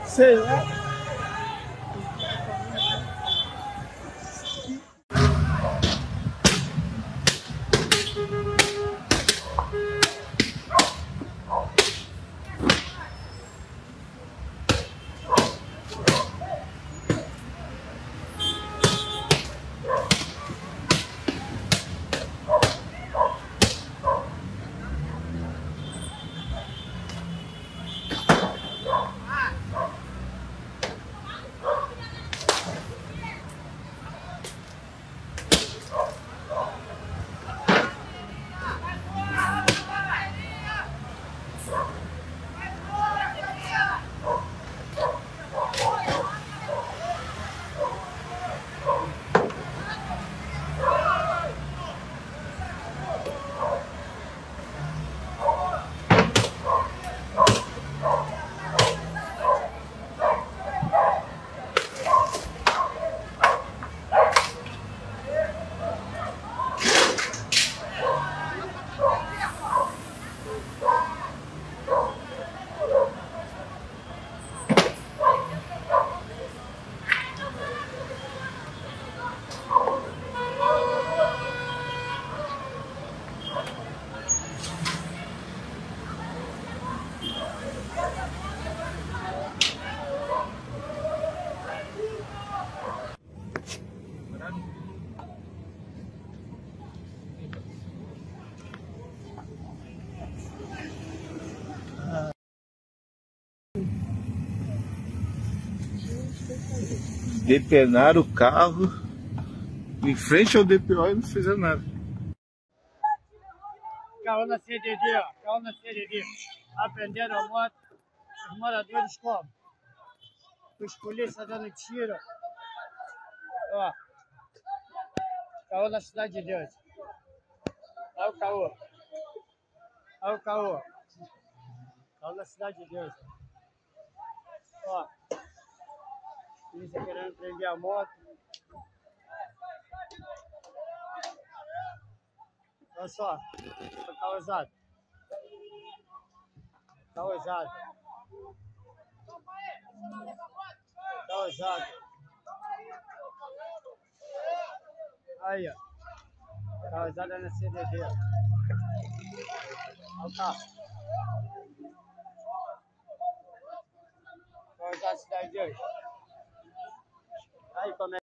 Sei lá. Depenaram o carro em frente ao DPO e não fizeram nada. Carro na CDD, ó. Carro na CDD. Aprenderam a moto. Os moradores como? Os polícia dando tiro. Ó. Caô na Cidade de Deus. Olha o caô. Olha o caô. Caô na Cidade de Deus. Ó. Polícia querendo prender a moto. Olha só. Causado. Causado. Causado. Aí, ó. Causada na CDD. Olha o carro. Causado na Cidade de Deus. Aí, como é?